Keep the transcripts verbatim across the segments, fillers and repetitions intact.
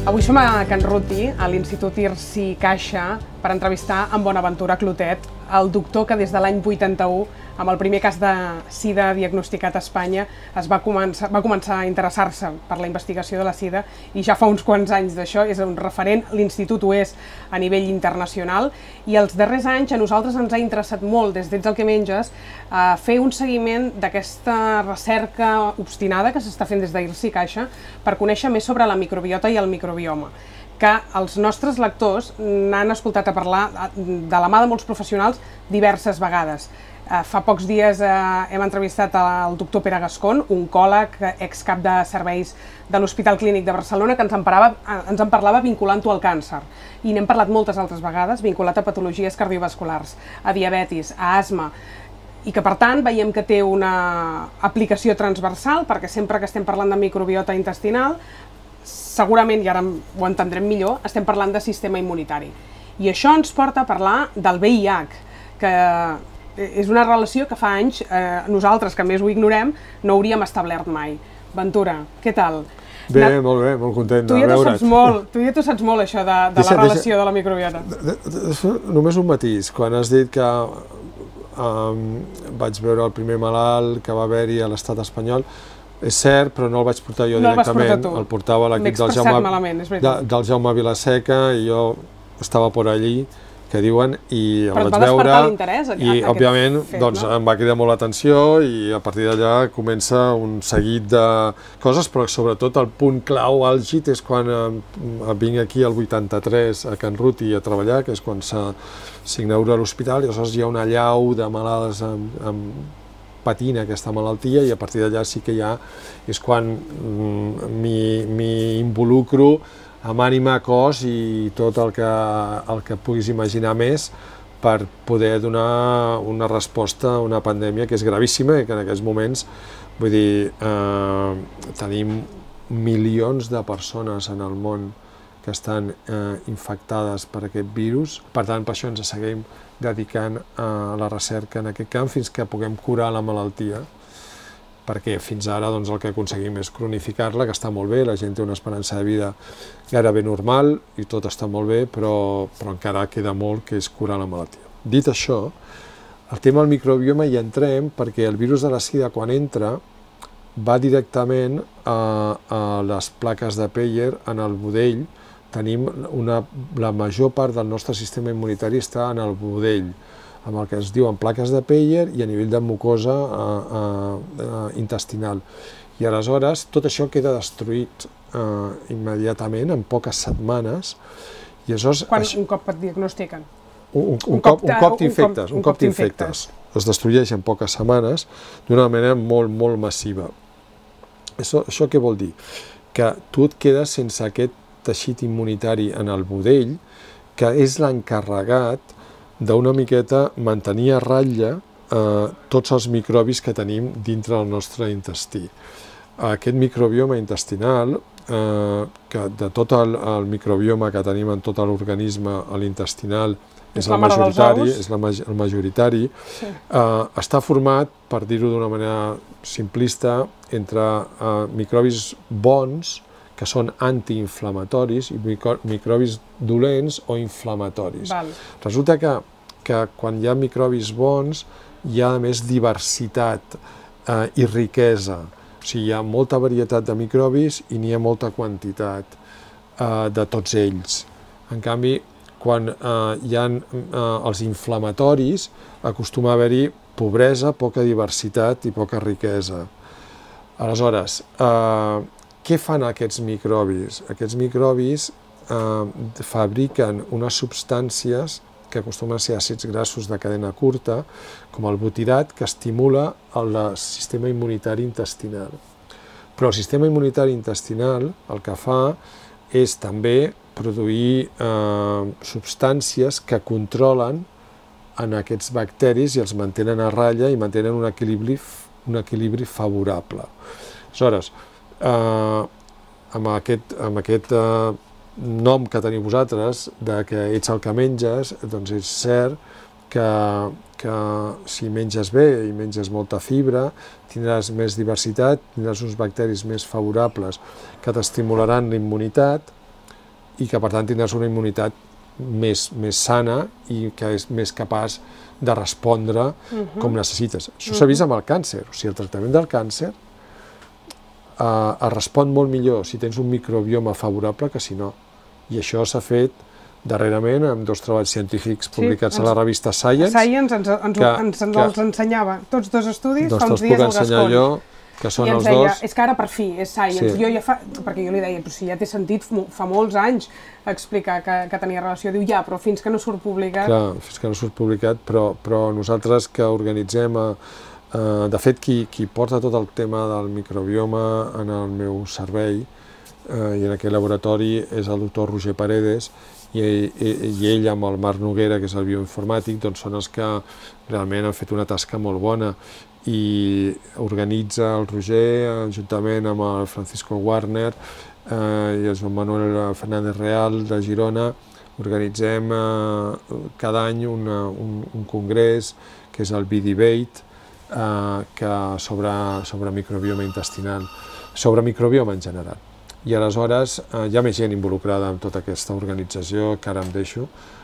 Avui som a Can Ruti, a l'Institut Irci Caixa, per entrevistar en Bonaventura Clotet, el doctor que des de l'any vuitanta-u, amb el primer cas de sida diagnosticat a Espanya, es va començar, va començar a interessar-se per la investigació de la sida i ja fa uns quants anys d'això, és un referent, l'Institut ho és a nivell internacional, i els darrers anys a nosaltres ens ha interessat molt, des d'Ets el que menges, a fer un seguiment d'aquesta recerca obstinada que s'està fent des d'Irci Caixa per conèixer més sobre la microbiota i el microbioma, que els nostres lectors n'han escoltat a parlar de la mà de molts professionals diverses vegades. Fa pocs dies hem entrevistat el doctor Pere Gascon, oncòleg, excap de serveis de l'Hospital Clínic de Barcelona, que ens en parlava, ens en parlava vinculant-ho al càncer. I n'hem parlat moltes altres vegades, vinculat a patologies cardiovasculars, a diabetis, a asma, i que per tant veiem que té una aplicació transversal, perquè sempre que estem parlant de microbiota intestinal, segurament, i ara ho entendrem millor, estem parlant de sistema immunitari. I això ens porta a parlar del V I H, que és una relació que fa anys eh, nosaltres, que més ho ignorem, no hauríem establert mai. Ventura, què tal? Bé, Nat... molt bé, molt content de ja veure't. Molt, tu ja tu saps molt això de, de deixa, la relació deixa... de la microbiota. De, de, de, només un matís, quan has dit que um, vaig veure el primer malalt que va haver-hi a l'estat espanyol, és cert, però no el vaig portar jo no directament, el, el, el portava l'equip del, Jaume, de, del Jaume Vilaseca i jo estava per allí, que diuen, i el vaig veure i, òbviament, doncs em va cridar molt l'atenció i a partir d'allà comença un seguit de coses, però sobretot el punt clau àlgid és quan vinc aquí el vuitanta-tres a Can Ruti a treballar, que és quan s'inaugura l'hospital, i aleshores hi ha una allau de malalts amb, amb patint aquesta malaltia i a partir d'allà sí que ja és quan m'hi involucro amb ànima, cos i tot el que, el que puguis imaginar més per poder donar una resposta a una pandèmia que és gravíssima i que en aquests moments, vull dir, eh, tenim milions de persones en el món que estan eh, infectades per aquest virus. Per tant, per això ens seguim dedicant a la recerca en aquest camp fins que puguem curar la malaltia, perquè fins ara doncs, el que aconseguim és cronificar-la, que està molt bé, la gent té una esperança de vida gairebé normal i tot està molt bé, però, però encara queda molt, que és curar la malaltia. Dit això, el tema del microbioma hi entrem perquè el virus de la sida, quan entra, va directament a, a les plaques de Peyer en el budell. Tenim una, la major part del nostre sistema immunitari està en el budell, amb el que es diuen plaques de Peyer i a nivell de mucosa a, a, a, intestinal. I aleshores tot això queda destruït eh, immediatament, en poques setmanes. I aleshores, Quan això, un cop et diagnostiquen? Un, un, un cop, un cop t'infectes, un cop t'infectes. Es destrueix en poques setmanes d'una manera molt, molt massiva. Això, això què vol dir? Que tu et quedes sense aquest teixit immunitari en el budell, que és l'encarregat d'una miqueta mantenir a ratlla eh, tots els microbis que tenim dintre del nostre intestí. Aquest microbioma intestinal, eh, que de tot el, el microbioma que tenim en tot l'organisme, l'intestinal, és, és el majoritari, és la, el majoritari sí. eh, està format, per dir-ho d'una manera simplista, entre eh, microbis bons, que són antiinflamatoris, i microbis dolents o inflamatoris. Val. Resulta que, que quan hi ha microbis bons hi ha a més diversitat eh, i riquesa. O sigui, hi ha molta varietat de microbis i n'hi ha molta quantitat eh, de tots ells. En canvi, quan eh, hi ha eh, els inflamatoris, acostuma a haver-hi pobresa, poca diversitat i poca riquesa. Aleshores, eh, què fan aquests microbis? Aquests microbis eh, fabriquen unes substàncies que acostumen a ser àcids grassos de cadena curta, com el butirat, que estimula el sistema immunitari intestinal. Però el sistema immunitari intestinal el que fa és també produir eh, substàncies que controlen en aquests bacteris i els mantenen a ratlla i mantenen un equilibri, un equilibri favorable. Aleshores, Uh, amb aquest, amb aquest uh, nom que teniu vosaltres, de que ets el que menges, doncs és cert que, que si menges bé i menges molta fibra, tindràs més diversitat, tindràs uns bacteris més favorables que t'estimularan la immunitat, i que per tant tindràs una immunitat més, més sana i que és més capaç de respondre uh-huh. com necessites. Això s'ha vist amb el càncer, o sigui, el tractament del càncer eh, es respon molt millor si tens un microbioma favorable que si no. I això s'ha fet darrerament amb dos treballs científics publicats sí, ens, a la revista Science. Science ens, ens, que, ens, ens que, els ensenyava, tots dos estudis, doncs fa uns dies al Gascon. Jo, que són I ens els deia, dos. És que ara per fi, és Science. Sí. Jo ja fa, perquè jo li deia, però si ja té sentit fa molts anys explicar que, que tenia relació. Diu, ja, però fins que no surt publicat... Clar, fins que no surt publicat, però, però nosaltres que organitzem... Eh, eh, de fet, qui, qui porta tot el tema del microbioma en el meu servei eh, i en aquest laboratori és el doctor Roger Paredes, i, i, i ell amb el Marc Noguera, que és el bioinformàtic, doncs són els que realment han fet una tasca molt bona i organitza el Roger, juntament amb el Francisco Warner eh, i el Joan Manuel Fernández Real de Girona, organitzem eh, cada any una, un, un congrés que és el B-Debate, eh, que sobre, sobre microbioma intestinal, sobre microbioma en general. I aleshores eh, hi ha més gent involucrada en tota aquesta organització, que ara em deixo,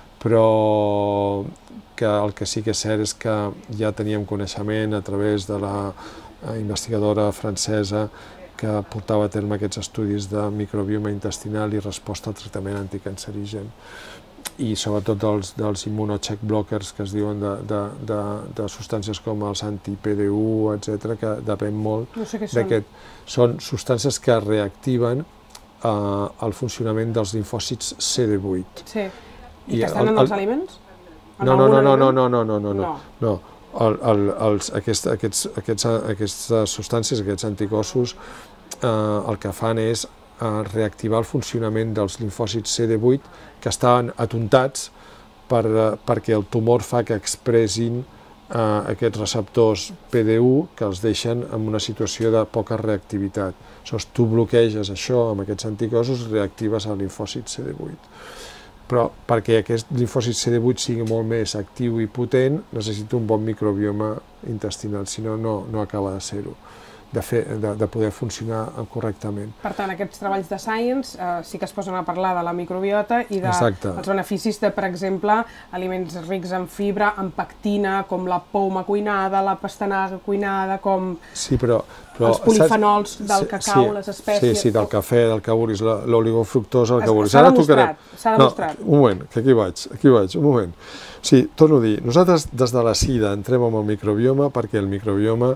però que el que sí que és cert és que ja teníem coneixement a través de la investigadora francesa que portava a terme aquests estudis de microbioma intestinal i resposta al tractament anticancerigen, i sobretot dels, dels immunocheck blockers, que es diuen de, de, de, de substàncies com els anti-P D U, etcètera, que depèn molt no sé d'aquest. Són substàncies que reactiven eh, el funcionament dels linfòcits C D vuit. Sí. I, I que estan el, en els el, aliments? No, no, no, no, no, no, no, no, no, no. no. El, el, els, aquest, aquests, aquests, aquestes substàncies, aquests anticossos, eh, el que fan és eh, reactivar el funcionament dels linfòcits C D vuit que estan atontats per, eh, perquè el tumor fa que expressin eh, aquests receptors P D U que els deixen en una situació de poca reactivitat. Aleshores, tu bloqueges això amb aquests anticossos, reactives el linfòcit C D vuit. Però perquè aquest linfòcit C D vuit sigui molt més actiu i potent, necessita un bon microbioma intestinal, si no, no, no acaba de ser-ho, de, fer, de, de poder funcionar correctament. Per tant, aquests treballs de Science eh, sí que es posen a parlar de la microbiota i dels de, beneficis de, per exemple, aliments rics en fibra, en pectina, com la poma cuinada, la pastanaga cuinada, com sí, però, però, els polifenols saps? del cacau, sí, les espècies... Sí, sí, del cafè, del que vulguis, l'oligofructosa, el que vulguis. S'ha demostrat, s'ha demostrat. No, un moment, que aquí vaig, aquí vaig, un moment. Sí, torno a dir, nosaltres des de la SIDA entrem amb el microbioma perquè el microbioma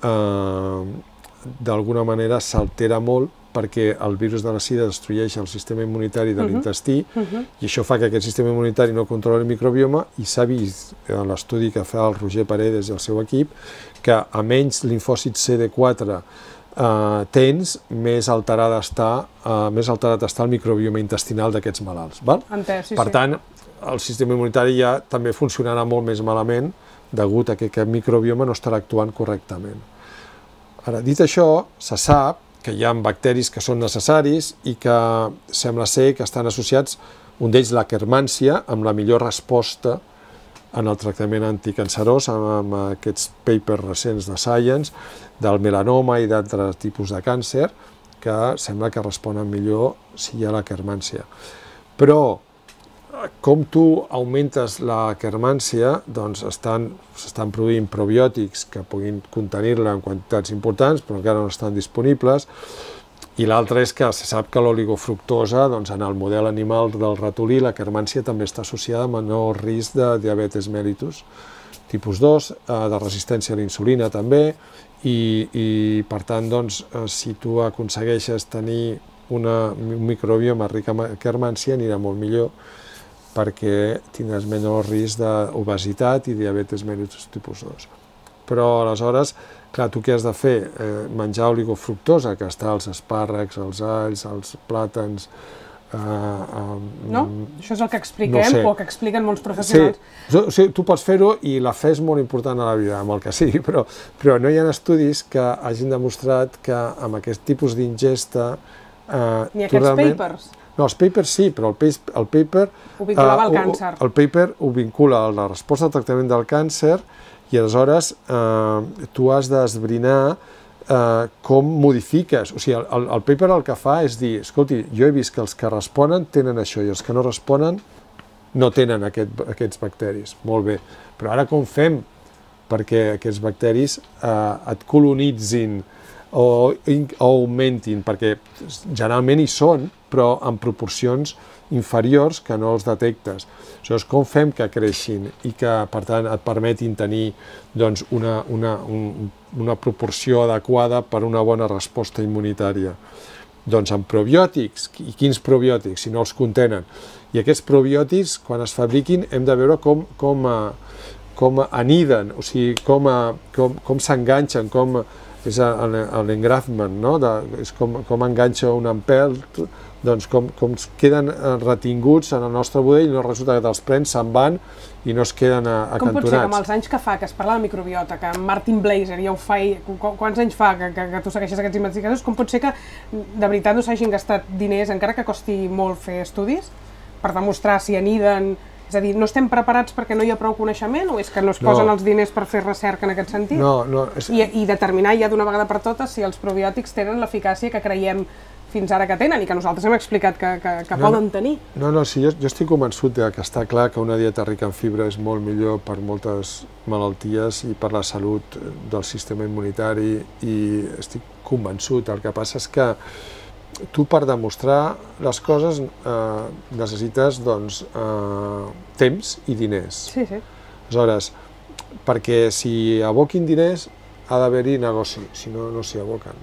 eh, d'alguna manera s'altera molt perquè el virus de la SIDA destrueix el sistema immunitari de l'intestí uh -huh. i això fa que aquest sistema immunitari no controli el microbioma, i s'ha vist en l'estudi que fa el Roger Paredes i el seu equip que a menys linfòcit C D quatre eh, tens, més alterada està, eh, més alterat està el microbioma intestinal d'aquests malalts. Val? Entès, sí, per sí. tant, el sistema immunitari ja també funcionarà molt més malament degut a que aquest microbioma no estarà actuant correctament. Ara, dit això, se sap que hi ha bacteris que són necessaris i que sembla ser que estan associats, un d'ells l'Akkermansia, amb la millor resposta en el tractament anticancerós, amb, amb aquests papers recents de Science, del melanoma i d'altres tipus de càncer, que sembla que responen millor si hi ha l'Akkermansia. Però, com tu augmentes la Akkermansia, doncs s'estan produint probiòtics que puguin contenir-la en quantitats importants, però encara no estan disponibles, i l'altre és que se sap que l'oligofructosa, doncs en el model animal del ratolí, l'Akkermansia també està associada a menor risc de diabetes mellitus tipus dos, de resistència a la insulina també, i, i per tant, doncs, si tu aconsegueixes tenir una, un microbioma ric en Akkermansia, anirà molt millor, perquè tindràs menor risc d'obesitat i diabetes mellitus tipus dos. Però, aleshores, clar, tu què has de fer? Eh, menjar oligofructosa, que està als espàrrecs, als alls, als plàtans... Eh, eh, no? Això és el que expliquem, no sé. O que expliquen molts professionals. Sí, o sigui, tu pots fer-ho i la fe és molt important a la vida, amb el que sigui, però, però no hi ha estudis que hagin demostrat que amb aquest tipus d'ingesta... Eh, Ni aquests realment... papers? No, els papers sí, però el, el paper... Ho vinculava al càncer. El paper ho vincula a la resposta al tractament del càncer i aleshores eh, tu has d'esbrinar eh, com modifiques. O sigui, el, el paper el que fa és dir, escolti, jo he vist que els que responen tenen això i els que no responen no tenen aquest, aquests bacteris. Molt bé, però ara com fem perquè aquests bacteris eh, et colonitzin o, o augmentin, perquè generalment hi són, però en proporcions inferiors que no els detectes. Aleshores, com fem que creixin i que, per tant, et permetin tenir doncs, una, una, un, una proporció adequada per una bona resposta immunitària? Doncs amb probiòtics. I quins probiòtics, si no els contenen? I aquests probiòtics, quan es fabriquin, hem de veure com, com, com aniden, o sigui, com, com, com s'enganxen, com és l'engrafment, no? De, és com, com enganxa un empelt, doncs com, com queden retinguts en el nostre budell i no resulta que te'ls prens, se'n van i no es queden acantonats. Com pot ser que amb els anys que fa, que es parla de microbiota, que Martin Blaser ja ho fa, i quants anys fa que, que, que tu segueixes aquests investigadors, com pot ser que de veritat no s'hagin gastat diners, encara que costi molt fer estudis, per demostrar si aniden? És a dir, no estem preparats perquè no hi ha prou coneixement o és que no es posen no. els diners per fer recerca en aquest sentit? No, no. És... I, I determinar ja d'una vegada per totes si els probiòtics tenen l'eficàcia que creiem fins ara que tenen i que nosaltres hem explicat que, que, que no, poden tenir. No, no, sí, jo, jo estic convençut de que està clar que una dieta rica en fibra és molt millor per moltes malalties i per la salut del sistema immunitari i estic convençut. El que passa és que tu per demostrar les coses eh, necessites doncs, eh, temps i diners. Sí, sí. Aleshores, perquè si aboquin diners ha d'haver-hi negoci, si no, no s'hi aboquen.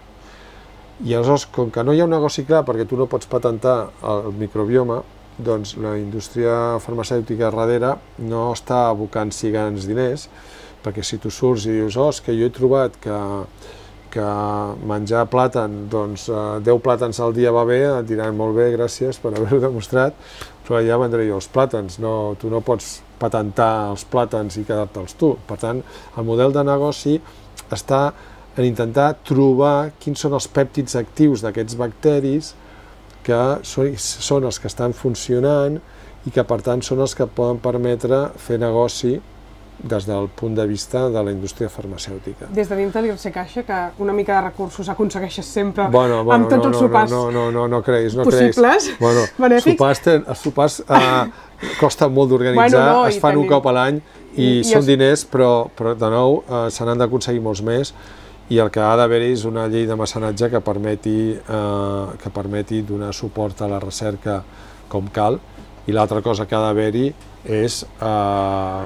I aleshores, com que no hi ha un negoci clar perquè tu no pots patentar el microbioma, doncs la indústria farmacèutica darrere no està abocant-s'hi grans diners, perquè si tu surts i dius, oh, és que jo he trobat que, que menjar plàtan, doncs deu plàtans al dia va bé, et diran molt bé, gràcies per haver-ho demostrat, però ja vendré jo els plàtans, no, tu no pots patentar els plàtans i quedar-te'ls tu. Per tant, el model de negoci està en intentar trobar quins són els pèptids actius d'aquests bacteris que són els que estan funcionant i que per tant són els que poden permetre fer negoci des del punt de vista de la indústria farmacèutica. Des de dins de l'I R C Caixa, que una mica de recursos aconsegueixes sempre bueno, bueno, amb tots no, els sopars no, no, no, no creguis, no possibles, creguis. Bueno, benèfics. Sopars, ten, els sopars eh, costen molt d'organitzar, bueno, no, es fan tenim... un cop a l'any i, i són es... diners, però, però de nou eh, se n'han d'aconseguir molts més. I el que ha d'haver-hi és una llei de mecenatge que permeti, eh, que permeti donar suport a la recerca com cal, i l'altra cosa que ha d'haver-hi és eh,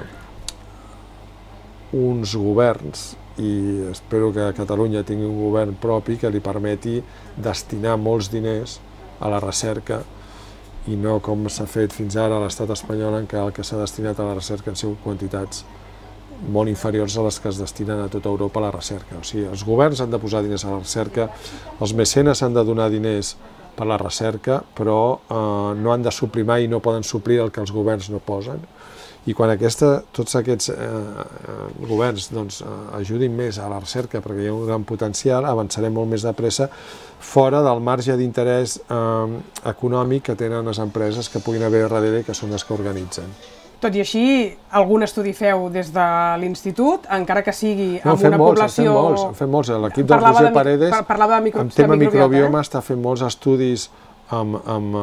uns governs, i espero que Catalunya tingui un govern propi que li permeti destinar molts diners a la recerca i no com s'ha fet fins ara a l'estat espanyol, en què el que s'ha destinat a la recerca han sigut quantitats molt inferiors a les que es destinen a tota Europa a la recerca. O sigui, els governs han de posar diners a la recerca, els mecenes han de donar diners per la recerca, però eh, no han de suplir mai i no poden suplir el que els governs no posen. I quan aquesta, tots aquests eh, governs doncs, eh, ajudin més a la recerca, perquè hi ha un gran potencial, avançarem molt més de pressa fora del marge d'interès eh, econòmic que tenen les empreses que puguin haver darrere i que són les que organitzen. Tot i així, algun estudi feu des de l'institut, encara que sigui amb no, una molts, població... En fem molts, en fem molts. L'equip del Roger Paredes, parlava de micro... en tema de microbioma, eh? està fent molts estudis amb, amb,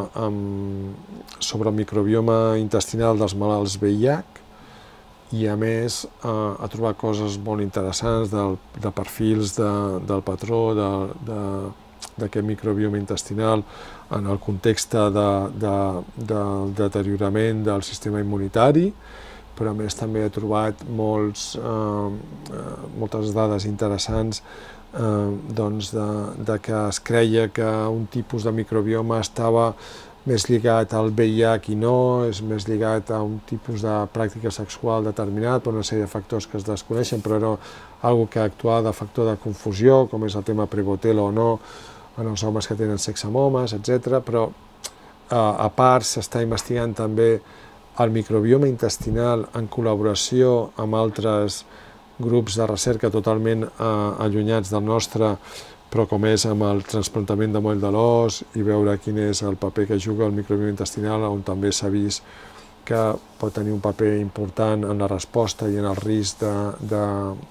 amb, sobre el microbioma intestinal dels malalts V I H i, a més, eh, ha trobat coses molt interessants del, de perfils de, del patró de, de, d'aquest microbioma intestinal en el context de, de, del deteriorament del sistema immunitari, però a més també ha trobat molts, eh, moltes dades interessants eh, doncs de, de que es creia que un tipus de microbioma estava més lligat al V I H i no, és més lligat a un tipus de pràctica sexual determinat per una sèrie de factors que es desconeixen, però era algo que actuava de factor de confusió, com és el tema Prevotella o no, en els homes que tenen sexe amb homes, etcètera. Però eh, a part s'està investigant també el microbioma intestinal en col·laboració amb altres grups de recerca totalment eh, allunyats del nostre, però com és amb el trasplantament de moll de l'os i veure quin és el paper que juga el microbioma intestinal, on també s'ha vist que pot tenir un paper important en la resposta i en el risc de, de,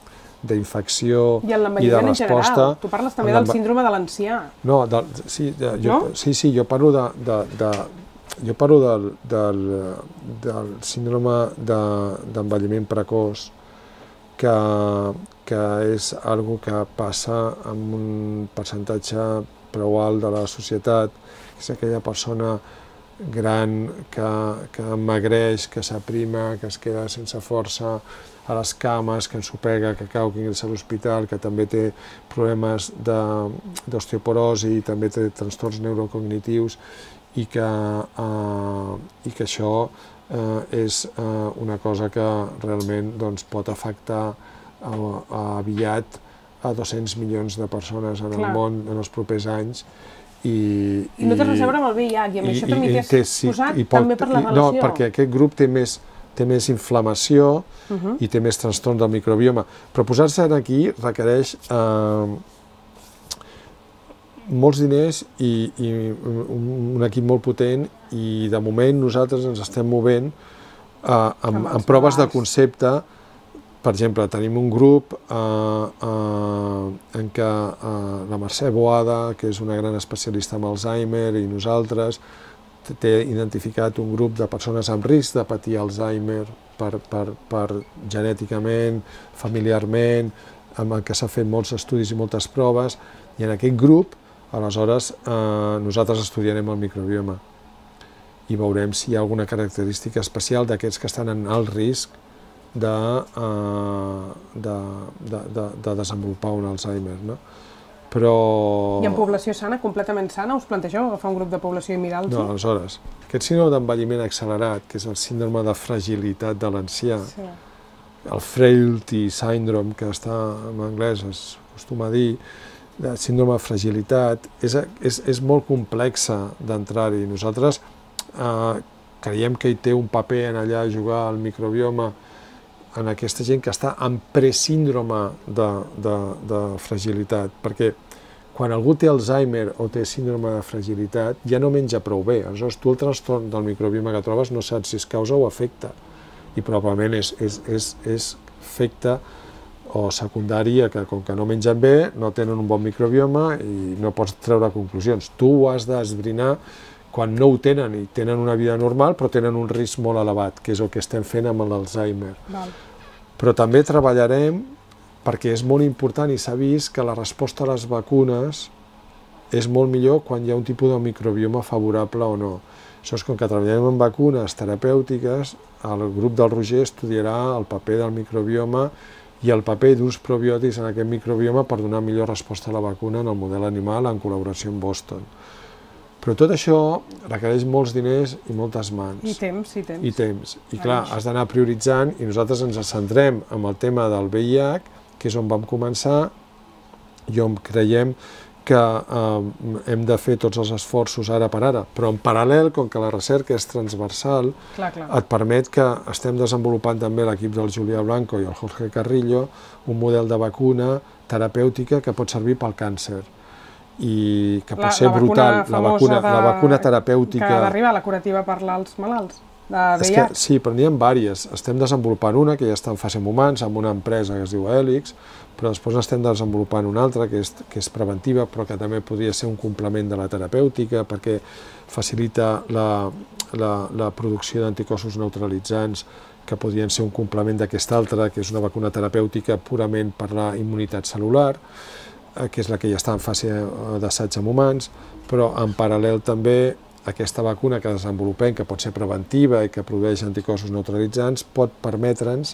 d'infecció i de resposta. I en l'envelliment en general. Tu parles també del síndrome de l'ancià. No, sí, sí, jo parlo de... Jo parlo del, del, del síndrome d'envelliment de, precoç, que, que és algo que passa amb un percentatge prou alt de la societat, que és aquella persona gran que, que emagreix, que s'aprima, que es queda sense força a les cames, que ensopega, que cau, que ingressa a l'hospital, que també té problemes d'osteoporosi i també té trastorns neurocognitius, i que, eh, i que això eh, és eh, una cosa que realment doncs, pot afectar eh, aviat a dos-cents milions de persones en Clar. el món en els propers anys. I, I no té res a veure amb el V I H, i amb i, això també t'hi has sí, posat pot, també per la relació. No, perquè aquest grup té més, té més inflamació uh -huh. i té més trastorn del microbioma. Però posar-se aquí requereix eh, molts diners i, i un, un equip molt potent, i de moment nosaltres ens estem movent eh, amb, amb proves de concepte. Per exemple, tenim un grup eh, eh, en què eh, la Mercè Boada, que és una gran especialista en Alzheimer, i nosaltres, té identificat un grup de persones amb risc de patir Alzheimer per, per, per genèticament, familiarment, amb el que s'ha fet molts estudis i moltes proves, i en aquest grup aleshores eh, nosaltres estudiarem el microbioma i veurem si hi ha alguna característica especial d'aquests que estan en alt risc de, eh, de, de, de, de desenvolupar un Alzheimer, no? Però... I en població sana, completament sana, us plantegeu agafar un grup de població i mirar-los? No, aleshores, aquest síndrome d'envelliment accelerat, que és el síndrome de fragilitat de l'ancià, sí. el frailty syndrome, que està en anglès, es acostuma a dir, de síndrome de fragilitat, és, és, és molt complexa d'entrar-hi. Nosaltres eh, creiem que hi té un paper en allà a jugar al microbioma, en aquesta gent que està en presíndrome de, de, de fragilitat, perquè quan algú té Alzheimer o té síndrome de fragilitat ja no menja prou bé. Aleshores, tu el trastorn del microbioma que trobes no saps si és causa o efecte, i probablement és, és, és, és efecte o secundària, que com que no mengen bé, no tenen un bon microbioma i no pots treure conclusions. Tu ho has d'esbrinar quan no ho tenen i tenen una vida normal, però tenen un risc molt elevat, que és el que estem fent amb l'Alzheimer. Però també treballarem, perquè és molt important i s'ha vist que la resposta a les vacunes és molt millor quan hi ha un tipus de microbioma favorable o no. Això és com que treballem en vacunes terapèutiques, el grup del Roger estudiarà el paper del microbioma i el paper d'uns probiòtics en aquest microbioma per donar millor resposta a la vacuna en el model animal en col·laboració amb Boston. Però tot això requereix molts diners i moltes mans. I temps, i temps. I temps. I clar, has d'anar prioritzant, i nosaltres ens centrem en el tema del V I H, que és on vam començar, i on creiem que eh, hem de fer tots els esforços ara per ara. Però en paral·lel, com que la recerca és transversal, clar, clar. et permet que estem desenvolupant també l'equip del Julià Blanco i el Jorge Carrillo un model de vacuna terapèutica que pot servir pel càncer, i que pot la, ser la brutal, la vacuna, de, la vacuna terapèutica... Que ha d'arribar, la curativa per als malalts, de V I H. Que, sí, però n'hi ha diverses. Estem desenvolupant una, que ja està en fase en humans, amb una empresa que es diu Helix, però després estem desenvolupant una altra, que és, que és preventiva, però que també podria ser un complement de la terapèutica, perquè facilita la, la, la producció d'anticossos neutralitzants, que podrien ser un complement d'aquesta altra, que és una vacuna terapèutica purament per la immunitat cel·lular, que és la que ja està en fase d'assaig amb humans, però en paral·lel també aquesta vacuna que desenvolupem, que pot ser preventiva i que produeix anticossos neutralitzants, pot permetre'ns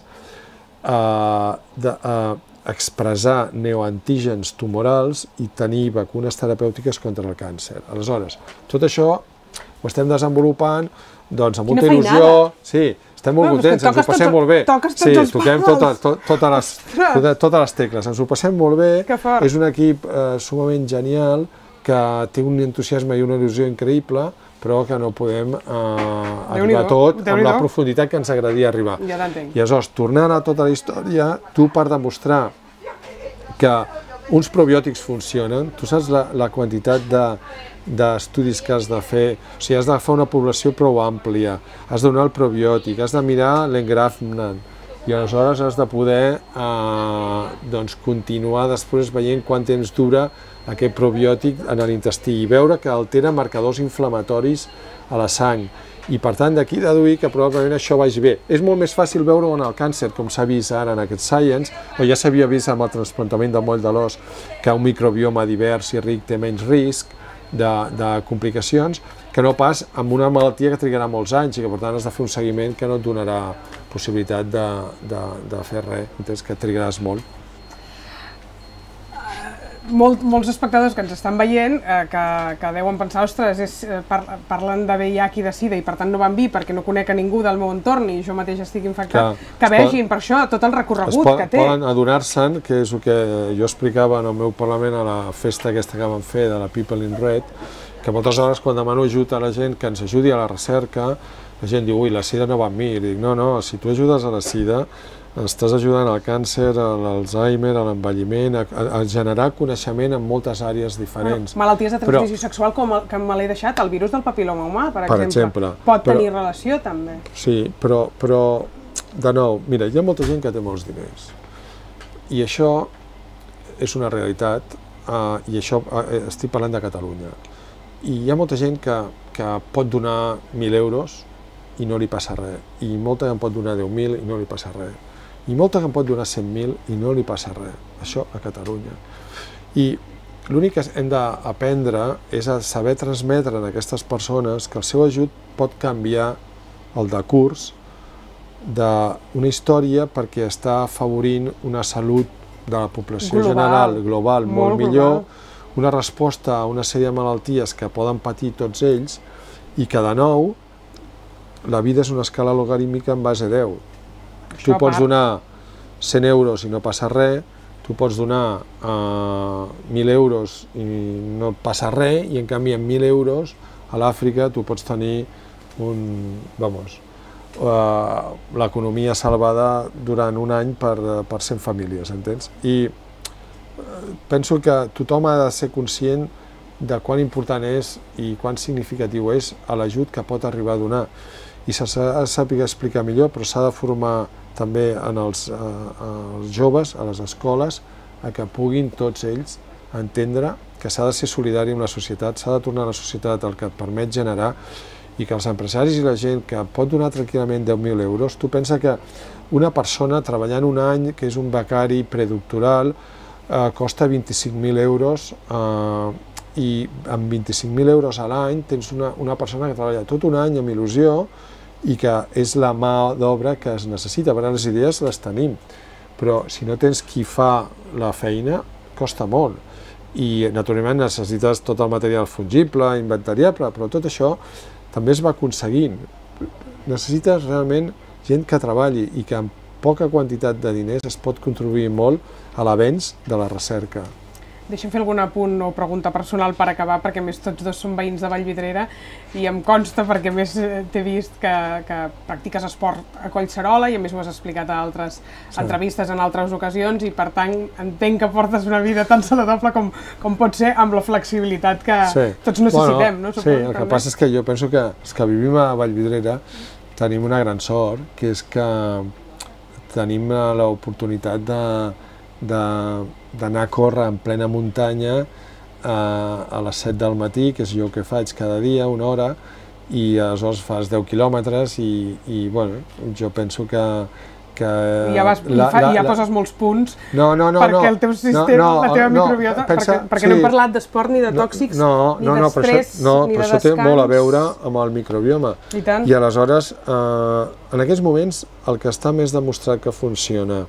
eh, de, eh, expressar neoantígens tumorals i tenir vacunes terapèutiques contra el càncer. Aleshores, tot això ho estem desenvolupant doncs, amb molta il·lusió. Sí, estem molt contents, ens ho passem molt bé. Sí, toquem totes les tecles, ens ho passem molt bé. És un equip sumament genial que té un entusiasme i una il·lusió increïble, però que no podem arribar a tot amb la profunditat que ens agradaria arribar. I aleshores, tornant a tota la història, tu per demostrar que uns probiòtics funcionen, tu saps la quantitat d'estudis que has de fer, o sigui, has d'agafar una població prou àmplia, has de donar el probiòtic, has de mirar l'engrafment, I aleshores has de poder eh, doncs, continuar després veient quant temps dura aquest probiòtic en l'intestí i veure que altera marcadors inflamatoris a la sang. I per tant d'aquí deduir que probablement això vagi bé. És molt més fàcil veure-ho en el càncer, com s'ha vist ara en aquest Science, o ja s'havia vist amb el trasplantament de moll de l'os, que un microbioma divers i ric té menys risc de, de complicacions, que no pas amb una malaltia que trigarà molts anys i que per tant has de fer un seguiment que no et donarà possibilitat de, de, de fer res, entens que trigaràs molt. Molt, molts espectadors que ens estan veient eh, que, que deuen pensar, ostres, és, eh, par, parlen de V I H i de SIDA i per tant no van vi perquè no conec a ningú del meu entorn i jo mateix estic infectat, que, que vegin pot, per això tot el recorregut pot, que té. Poden adonar-se'n, que és el que jo explicava en el meu parlament a la festa aquesta que vam fer de la People in Red, que moltes vegades quan demano ajut a la gent que ens ajudi a la recerca, la gent diu, ui, la SIDA no va amb mi, i dic, no, no, si tu ajudes a la SIDA, estàs ajudant al càncer, a l'Alzheimer, a l'envelliment, a, a generar coneixement en moltes àrees diferents. Bueno, malalties de transmissió Però, sexual, com el, que me l'he deixat, el virus del papil·loma humà, per, per exemple, exemple, pot però, tenir relació també. Sí, però, però, de nou, mira, hi ha molta gent que té molts diners, i això és una realitat, uh, i això uh, estic parlant de Catalunya, i hi ha molta gent que, que pot donar mil euros i no li passa res, i molta que en pot donar deu mil i no li passa res, i molta que en pot donar cent mil i no li passa res, això a Catalunya. I l'únic que hem d'aprendre és a saber transmetre a aquestes persones que el seu ajut pot canviar el decurs d'una història perquè està afavorint una salut de la població global, general, global, molt, molt millor, global. Una resposta a una sèrie de malalties que poden patir tots ells i que, de nou, la vida és una escala logarítmica en base a deu. Tu pots donar cent euros i no passa res, tu pots donar uh, mil euros i no passa res, i en canvi amb mil euros a l'Àfrica tu pots tenir un, vamos, uh, l'economia salvada durant un any per, per cent famílies, entens? I uh, penso que tothom ha de ser conscient de quan important és i quan significatiu és l'ajut que pot arribar a donar. I s'ha de saber explicar millor, però s'ha de formar també en els, eh, els joves, a les escoles, a que puguin tots ells entendre que s'ha de ser solidari amb la societat, s'ha de tornar a la societat el que et permet generar, i que els empresaris i la gent que pot donar tranquil·lament deu mil euros, tu pensa que una persona treballant un any, que és un becari predoctoral, eh, costa vint-i-cinc mil euros, eh, i amb vint-i-cinc mil euros a l'any tens una, una persona que treballa tot un any amb il·lusió i que és la mà d'obra que es necessita. Per tant, les idees les tenim, però si no tens qui fa la feina, costa molt. I, naturalment, necessites tot el material fungible, inventariable, però tot això també es va aconseguint. Necessites realment gent que treballi i que amb poca quantitat de diners es pot contribuir molt a l'avenç de la recerca. Deixa'm fer algun apunt o pregunta personal per acabar, perquè més tots dos són veïns de Vallvidrera i em consta, perquè més t'he vist que, que practiques esport a Collserola i a més ho has explicat a altres sí. entrevistes en altres ocasions, i per tant entenc que portes una vida tan saludable com, com pot ser, amb la flexibilitat que sí. tots necessitem. Bueno, no? Sí, el que passa és que jo penso que els que vivim a Vallvidrera tenim una gran sort, que és que tenim l'oportunitat de d'anar a córrer en plena muntanya a, a les set del matí, que és jo que faig cada dia, una hora, i aleshores fas deu quilòmetres i, i bueno, jo penso que... que ja, vas, la, fa, la, ja poses molts punts no, no, no, perquè no, el teu sistema, no, no, la teva no, microbiota, pensa, perquè, perquè sí, no hem parlat d'esport, ni de tòxics, no, ni no, no, d'estrès, no, ni de descans. No, però això té molt a veure amb el microbioma. I tant. I aleshores, eh, en aquests moments, el que està més demostrat que funciona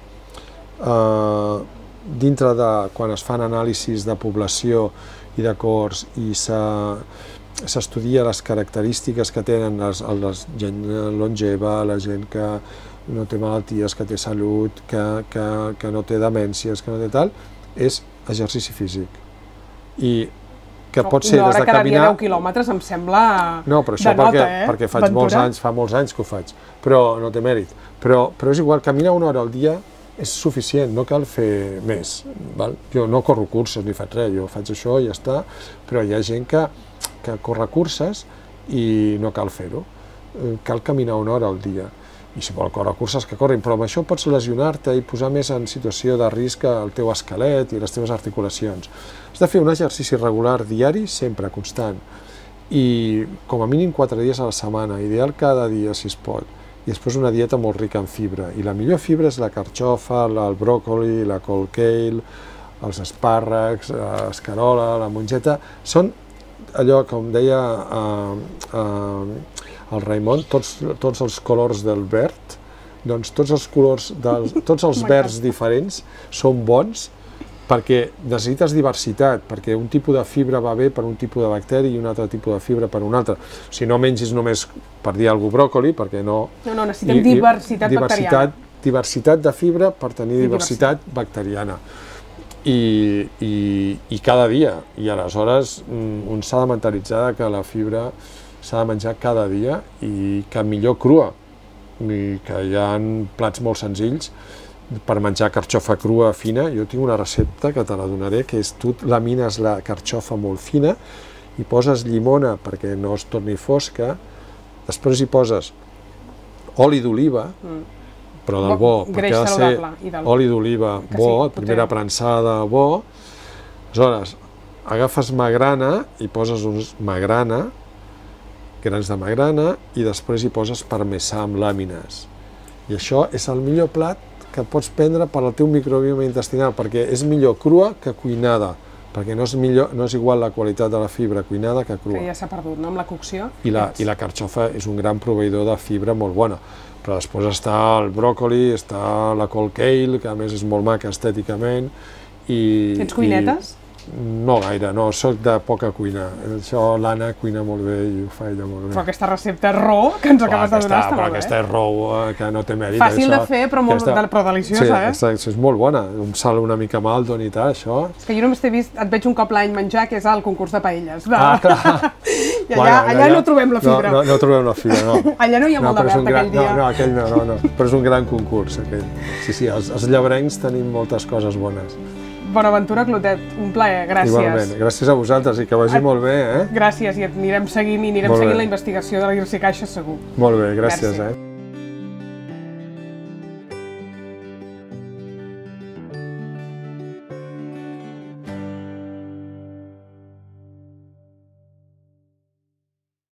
Uh, dintre de quan es fan anàlisis de població i de cohorts i s'estudia les característiques que tenen les, la gent longeva, la gent que no té malalties, que té salut, que, que, que no té demències, que no té tal, és exercici físic. I que pot ser des de caminar... Una hora cada dia deu quilòmetres em sembla no, però això de nota, perquè, eh? perquè faig molts anys, fa molts anys que ho faig, però no té mèrit. Però, però és igual, caminar una hora al dia és suficient, no cal fer més. Val? Jo no corro curses ni faig res, jo faig això i ja està, però hi ha gent que, que corre curses i no cal fer-ho. Cal caminar una hora al dia. i si vol córrer curses que corrin, però amb això pots lesionar-te i posar més en situació de risc el teu esquelet i les teves articulacions. Has de fer un exercici regular diari, sempre, constant, i com a mínim quatre dies a la setmana, ideal cada dia si es pot, i després una dieta molt rica en fibra, i la millor fibra és la carxofa, el bròcoli, la col kale, els espàrrecs, l'escarola, la mongeta, són allò, com deia eh, eh, el Raimon, tots, tots els colors del verd, doncs tots els colors, dels, tots els verds diferents són bons perquè necessites diversitat, perquè un tipus de fibra va bé per un tipus de bacteri i un altre tipus de fibra per un altre. Si no mengis només, per dir alguna cosa, bròcoli, perquè no... No, no, necessitem i, diversitat, diversitat bacteriana. Diversitat de fibra per tenir diversitat, diversitat bacteriana. I, i, i cada dia, i aleshores un s'ha de mentalitzar que la fibra s'ha de menjar cada dia i que millor crua, i que hi ha plats molt senzills per menjar carxofa crua fina. Jo tinc una recepta que te la donaré, que és tu lamines la carxofa molt fina i poses llimona perquè no es torni fosca, després hi poses oli d'oliva, mm. però del bo, perquè ha de ser oli d'oliva bo, primera prensada bo. Aleshores, agafes magrana i poses uns magrana, grans de magrana, i després hi poses parmesà amb làmines. I això és el millor plat que pots prendre per al teu microbioma intestinal, perquè és millor crua que cuinada, perquè no és, millor, no és igual la qualitat de la fibra cuinada que crua. Que ja s'ha perdut, no?, amb la cocció. I la, i la carxofa és un gran proveïdor de fibra molt bona. Però després està el bròcoli, està la col kale, que a més és molt maca estèticament. I, Tens cuinetes? I, no gaire, no, soc de poca cuina. Això l'Anna cuina molt bé i ho fa ella molt bé. Però aquesta recepta raw que ens acabes de donar està molt bé. Però aquesta és raw, que no té mèrit. Fàcil de fer, però, molt, aquesta, però deliciosa, eh? Sí, és molt bona. Un sal una mica Maldon i tal, això. És que jo només t'he vist, et veig un cop l'any menjar, que és el concurs de paelles. Ah, clar. I allà, allà no trobem la fibra. No, no, no trobem la fibra, no. Allà no hi ha molt de verd aquell dia. No, no, aquell no, no, no. Però és un gran concurs, aquell. Sí, sí, els, els llebrencs tenim moltes coses bones. Bonaventura Clotet, un plaer, gràcies. Igualment, gràcies a vosaltres i que vagi molt bé, eh? Gràcies, i et anirem seguint i anirem seguint la investigació de l'Irsi Caixa segur. Molt bé, gràcies, eh?